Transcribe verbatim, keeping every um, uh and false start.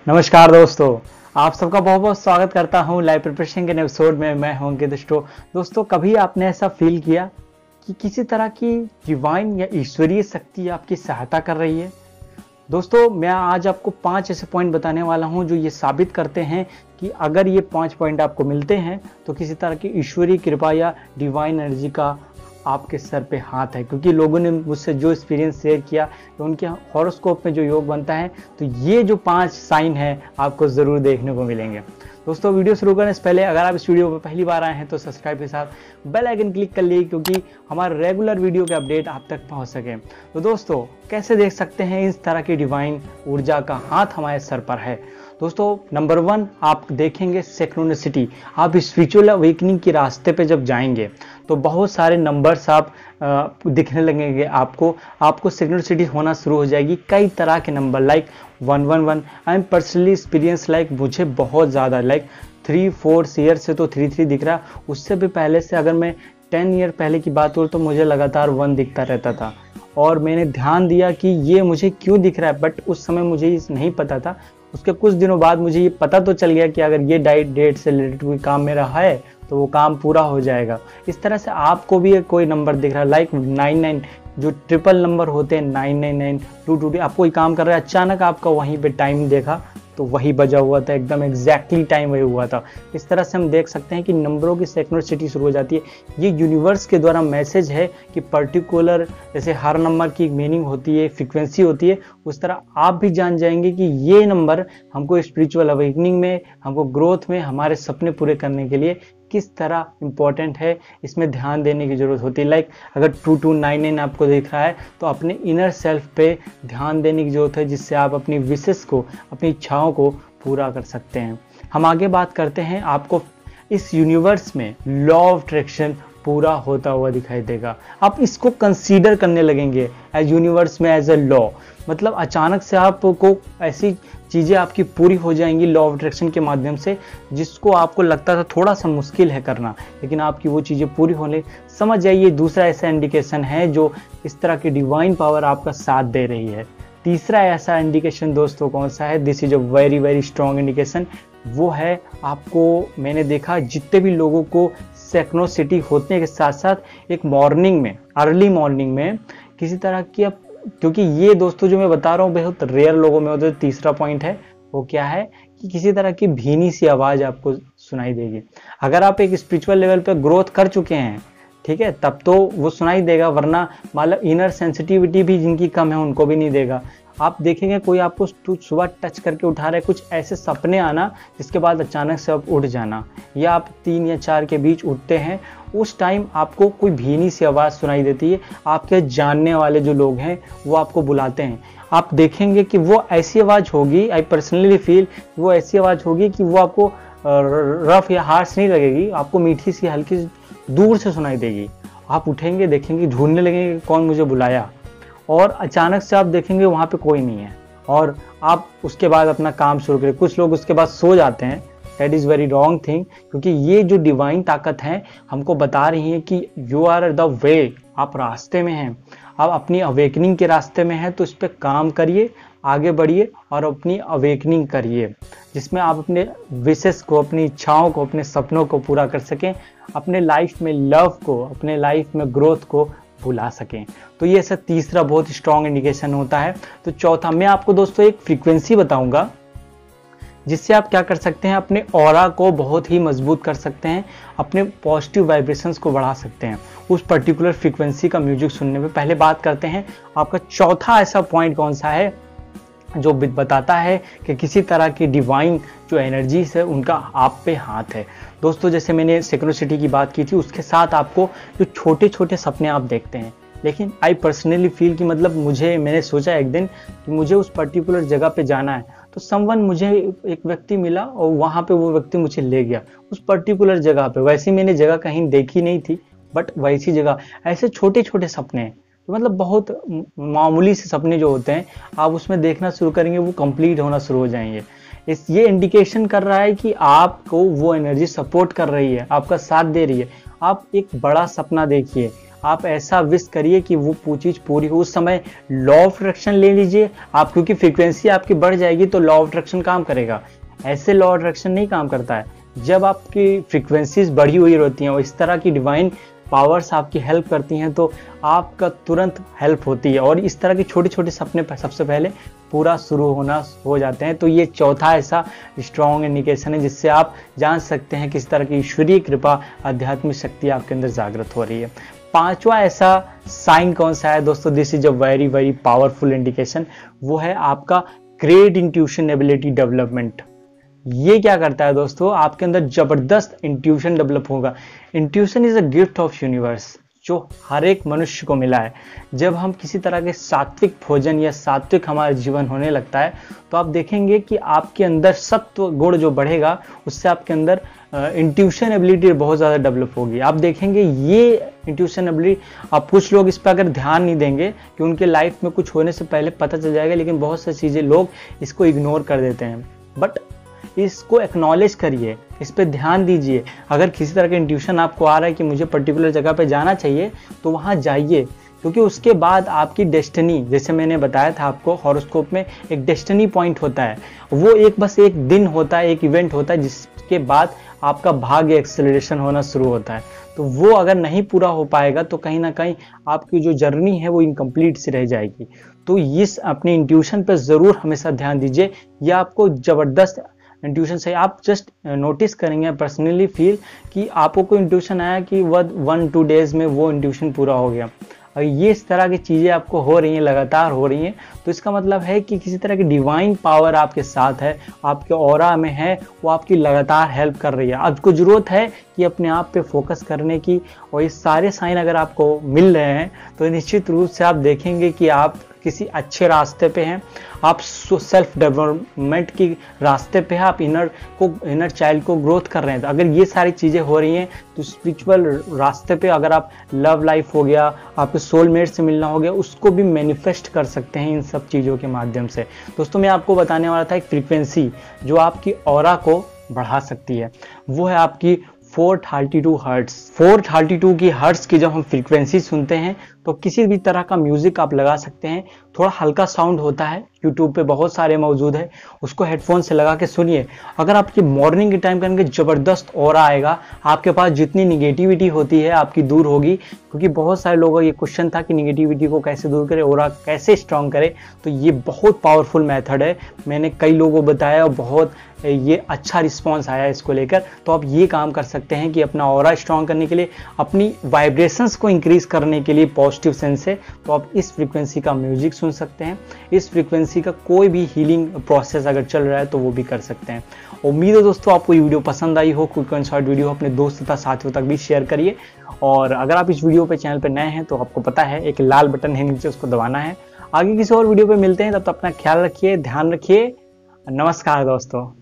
नमस्कार दोस्तों, आप सबका बहुत बहुत स्वागत करता हूं लाइव प्रिपरेशन के एपिसोड में। मैं हूं अंकित स्टो। दोस्तों, कभी आपने ऐसा फील किया कि किसी तरह की डिवाइन या ईश्वरीय शक्ति आपकी सहायता कर रही है? दोस्तों, मैं आज आपको पांच ऐसे पॉइंट बताने वाला हूं जो ये साबित करते हैं कि अगर ये पांच पॉइंट आपको मिलते हैं तो किसी तरह की ईश्वरीय कृपा या डिवाइन एनर्जी का आपके सर पे हाथ है। क्योंकि लोगों ने मुझसे जो एक्सपीरियंस शेयर किया तो उनके हॉरोस्कोप में जो योग बनता है, तो ये जो पांच साइन है आपको ज़रूर देखने को मिलेंगे। दोस्तों, वीडियो शुरू करने से पहले अगर आप इस वीडियो पर पहली बार आए हैं तो सब्सक्राइब के साथ बेल आइकन क्लिक कर लीजिए, क्योंकि हमारे रेगुलर वीडियो के अपडेट आप तक पहुंच सके। तो दोस्तों, कैसे देख सकते हैं इस तरह की डिवाइन ऊर्जा का हाथ हमारे सर पर है? दोस्तों, नंबर वन, आप देखेंगे सिंक्रोनिसिटी। आप स्पिरिचुअल अवेकनिंग के रास्ते पे जब जाएंगे तो बहुत सारे नंबर्स आप आ, दिखने लगेंगे आपको आपको सिंक्रोनिसिटी होना शुरू हो जाएगी। कई तरह के number like one one one. I am personally experience like मुझे बहुत ज़्यादा लाइक थ्री फोर ईयर से तो थ्री थ्री दिख रहा। उससे भी पहले से अगर मैं टेन ईयर पहले की बात हो तो मुझे लगातार वन दिखता रहता था, और मैंने ध्यान दिया कि ये मुझे क्यों दिख रहा है, बट उस समय मुझे ये नहीं पता था। उसके कुछ दिनों बाद मुझे ये पता तो चल गया कि अगर ये डाइट डेट से रिलेटेड कोई काम मेरा है तो वो काम पूरा हो जाएगा। इस तरह से आपको भी कोई नंबर दिख रहा है लाइक नाइन नाइन, जो ट्रिपल नंबर होते हैं nine nine nine two two two. आप कोई काम कर रहे हैं, अचानक आपका वहीं पे टाइम देखा तो वही बजा हुआ था, एकदम एग्जैक्टली टाइम वही हुआ था। इस तरह से हम देख सकते हैं कि नंबरों की सिंक्रोनिसिटी शुरू हो जाती है। ये यूनिवर्स के द्वारा मैसेज है कि पर्टिकुलर, जैसे हर नंबर की मीनिंग होती है, फ्रीक्वेंसी होती है, उस तरह आप भी जान जाएंगे कि ये नंबर हमको स्पिरिचुअल अवेकनिंग में, हमको ग्रोथ में, हमारे सपने पूरे करने के लिए किस तरह इंपॉर्टेंट है, इसमें ध्यान देने की जरूरत होती है। लाइक अगर टू टू नाइन नाइन आपको दिख रहा है तो अपने इनर सेल्फ पे ध्यान देने की जरूरत है, जिससे आप अपनी विशेष को, अपनी इच्छाओं को पूरा कर सकते हैं। हम आगे बात करते हैं। आपको इस यूनिवर्स में लॉ ऑफ अट्रैक्शन पूरा होता हुआ दिखाई देगा। आप इसको कंसीडर करने लगेंगे एज यूनिवर्स में एज ए लॉ। मतलब अचानक से आपको ऐसी चीज़ें आपकी पूरी हो जाएंगी लॉ ऑफ अट्रैक्शन के माध्यम से, जिसको आपको लगता था थोड़ा सा मुश्किल है करना, लेकिन आपकी वो चीज़ें पूरी होने, समझ जाइए दूसरा ऐसा इंडिकेशन है जो इस तरह की डिवाइन पावर आपका साथ दे रही है। तीसरा ऐसा इंडिकेशन दोस्तों कौन सा है? This is a very very strong indication. वो है, आपको मैंने देखा जितने भी लोगों को सिंक्रोनिसिटी होते के साथ साथ एक मॉर्निंग में, अर्ली मॉर्निंग में किसी तरह की, अब क्योंकि ये दोस्तों जो मैं बता रहा हूँ बहुत रेयर लोगों में होता है। तीसरा पॉइंट है वो क्या है कि किसी तरह की भीनी सी आवाज़ आपको सुनाई देगी। अगर आप एक स्पिरिचुअल लेवल पे ग्रोथ कर चुके हैं, ठीक है, तब तो वो सुनाई देगा, वरना मतलब इनर सेंसिटिविटी भी जिनकी कम है उनको भी नहीं देगा। आप देखेंगे कोई आपको सुबह टच करके उठा रहे, कुछ ऐसे सपने आना जिसके बाद अचानक से आप उठ जाना, या आप तीन या चार के बीच उठते हैं, उस टाइम आपको कोई भीनी सी आवाज़ सुनाई देती है। आपके जानने वाले जो लोग हैं वो आपको बुलाते हैं। आप देखेंगे कि वो ऐसी आवाज़ होगी, आई पर्सनली फील वो ऐसी आवाज़ होगी कि वो आपको रफ या हार्श नहीं लगेगी, आपको मीठी सी हल्की दूर से सुनाई देगी। आप उठेंगे, देखेंगे, ढूंढने लगेंगे कौन मुझे बुलाया, और अचानक से आप देखेंगे वहाँ पे कोई नहीं है, और आप उसके बाद अपना काम शुरू करें। कुछ लोग उसके बाद सो जाते हैं। That is very wrong thing, क्योंकि ये जो डिवाइन ताकत है हमको बता रही है कि यू आर द वे, आप रास्ते में हैं, आप अपनी अवेकनिंग के रास्ते में हैं। तो इस पर काम करिए, आगे बढ़िए और अपनी अवेकनिंग करिए, जिसमें आप अपने विशेष को, अपनी इच्छाओं को, अपने सपनों को पूरा कर सकें, अपने लाइफ में लव को, अपने लाइफ में ग्रोथ को भुला सकें। तो ये ऐसा तीसरा बहुत स्ट्रॉन्ग इंडिकेशन होता है। तो चौथा, मैं आपको दोस्तों एक फ्रीक्वेंसी बताऊंगा जिससे आप क्या कर सकते हैं, अपने ऑरा को बहुत ही मजबूत कर सकते हैं, अपने पॉजिटिव वाइब्रेशंस को बढ़ा सकते हैं उस पर्टिकुलर फ्रीक्वेंसी का म्यूजिक सुनने में। पहले बात करते हैं आपका चौथा ऐसा पॉइंट कौन सा है जो बताता है कि किसी तरह की डिवाइन जो एनर्जीज है उनका आप पे हाथ है। दोस्तों, जैसे मैंने सिंक्रोनिसिटी की बात की थी, उसके साथ आपको जो छोटे छोटे सपने आप देखते हैं, लेकिन आई पर्सनली फील कि मतलब मुझे, मैंने सोचा एक दिन कि मुझे उस पर्टिकुलर जगह पे जाना है, तो समवन, मुझे एक व्यक्ति मिला और वहाँ पे वो व्यक्ति मुझे ले गया उस पर्टिकुलर जगह पे। वैसे मैंने जगह कहीं देखी नहीं थी, बट वैसी जगह। ऐसे छोटे छोटे सपने हैं, तो मतलब बहुत मामूली से सपने जो होते हैं, आप उसमें देखना शुरू करेंगे, वो कंप्लीट होना शुरू हो जाएंगे। इस ये इंडिकेशन कर रहा है कि आपको वो एनर्जी सपोर्ट कर रही है, आपका साथ दे रही है। आप एक बड़ा सपना देखिए, आप ऐसा विश करिए कि वो चीज़ पूरी हो। उस समय लॉ ऑफ अट्रैक्शन ले लीजिए आप, क्योंकि फ्रीक्वेंसी आपकी बढ़ जाएगी तो लॉ ऑफ अट्रैक्शन काम करेगा। ऐसे लॉ ऑफ अट्रैक्शन नहीं काम करता है। जब आपकी फ्रीक्वेंसीज बढ़ी हुई होती हैं और इस तरह की डिवाइन पावर्स आपकी हेल्प करती हैं तो आपका तुरंत हेल्प होती है और इस तरह के छोटे छोटे सपने सबसे पहले पूरा शुरू होना हो जाते हैं। तो ये चौथा ऐसा स्ट्रॉन्ग इंडिकेशन है जिससे आप जान सकते हैं किस तरह की ईश्वरीय कृपा, आध्यात्मिक शक्ति आपके अंदर जागृत हो रही है। पांचवा ऐसा साइन कौन सा है दोस्तों, this is a very very powerful indication, वो है आपका ग्रेट इंट्यूशन एबिलिटी डेवलपमेंट। ये क्या करता है दोस्तों, आपके अंदर जबरदस्त इंट्यूशन डेवलप होगा। Intuition is a gift of universe जो हर एक मनुष्य को मिला है। जब हम किसी तरह के सात्विक भोजन या सात्विक हमारा जीवन होने लगता है तो आप देखेंगे कि आपके अंदर सत्व गुण जो बढ़ेगा उससे आपके अंदर इंट्यूशन एबिलिटी बहुत ज़्यादा डेवलप होगी। आप देखेंगे ये इंट्यूशन एबिलिटी, आप कुछ लोग इस पर अगर ध्यान नहीं देंगे कि उनके लाइफ में कुछ होने से पहले पता चल जाएगा, लेकिन बहुत सारी चीज़ें लोग इसको इग्नोर कर देते हैं। बट इसको एक्नॉलेज करिए, इस पे ध्यान दीजिए। अगर किसी तरह का इंट्यूशन आपको आ रहा है कि मुझे पर्टिकुलर जगह पे जाना चाहिए तो वहाँ जाइए, क्योंकि उसके बाद आपकी डेस्टिनी, जैसे मैंने बताया था आपको हॉरोस्कोप में एक डेस्टिनी पॉइंट होता है, वो एक बस एक दिन होता है, एक इवेंट होता है जिसके बाद आपका भाग्य एक्सेलरेशन होना शुरू होता है। तो वो अगर नहीं पूरा हो पाएगा तो कहीं ना कहीं आपकी जो जर्नी है वो इनकम्प्लीट सी रह जाएगी। तो इस अपने इंट्यूशन पे ज़रूर हमेशा ध्यान दीजिए, यह आपको ज़बरदस्त इंट्यूशन से आप जस्ट नोटिस करेंगे, पर्सनली फील कि आपको कोई इंट्यूशन आया कि वह वन टू डेज में वो इंट्यूशन पूरा हो गया। और ये इस तरह की चीज़ें आपको हो रही हैं, लगातार हो रही हैं, तो इसका मतलब है कि किसी तरह की डिवाइन पावर आपके साथ है, आपके ऑरा में है, वो आपकी लगातार हेल्प कर रही है। आपको ज़रूरत है कि अपने आप पे फोकस करने की, और ये सारे साइन अगर आपको मिल रहे हैं तो निश्चित रूप से आप देखेंगे कि आप किसी अच्छे रास्ते पे हैं, आप सेल्फ डेवलपमेंट की रास्ते पे हैं, आप इनर को इनर चाइल्ड को ग्रोथ कर रहे हैं। तो अगर ये सारी चीज़ें हो रही हैं तो स्पिरिचुअल रास्ते पे, अगर आप लव लाइफ हो गया, आपके सोलमेट से मिलना हो गया, उसको भी मैनिफेस्ट कर सकते हैं इन सब चीज़ों के माध्यम से। दोस्तों मैं आपको बताने वाला था एक फ्रीक्वेंसी जो आपकी ऑरा को बढ़ा सकती है, वो है आपकी four thirty two hertz. Four thirty two की हर्ट्स की जब हम फ्रीक्वेंसी सुनते हैं तो किसी भी तरह का म्यूजिक आप लगा सकते हैं। थोड़ा हल्का साउंड होता है, यूट्यूब पे बहुत सारे मौजूद है, उसको हेडफोन से लगा के सुनिए। अगर आपकी मॉर्निंग के टाइम करेंगे जबरदस्त ऑरा आएगा, आपके पास जितनी निगेटिविटी होती है आपकी दूर होगी। क्योंकि बहुत सारे लोगों का ये क्वेश्चन था कि निगेटिविटी को कैसे दूर करें, ऑरा कैसे स्ट्रॉन्ग करें, तो ये बहुत पावरफुल मेथड है। मैंने कई लोगों को बताया और बहुत ये अच्छा रिस्पॉन्स आया इसको लेकर। तो आप ये काम कर सकते हैं कि अपना ऑरा स्ट्रॉन्ग करने के लिए, अपनी वाइब्रेशंस को इंक्रीज करने के लिए पॉजिटिव सेंस से, तो आप इस फ्रीक्वेंसी का म्यूजिक सुन सकते हैं। इस फ्रीक्वेंसी का कोई भी हीलिंग प्रोसेस अगर चल रहा है तो वो भी कर सकते हैं। उम्मीद है दोस्तों आपको ये वीडियो पसंद आई हो। क्विक एंड शॉर्ट वीडियो अपने दोस्त तथा साथियों तक भी शेयर करिए। और अगर आप इस वीडियो पे चैनल पे नए हैं तो आपको पता है एक लाल बटन है नीचे, उसको दबाना है। आगे किसी और वीडियो पे मिलते हैं, तब तक अपना ख्याल रखिए, ध्यान रखिए। नमस्कार दोस्तों।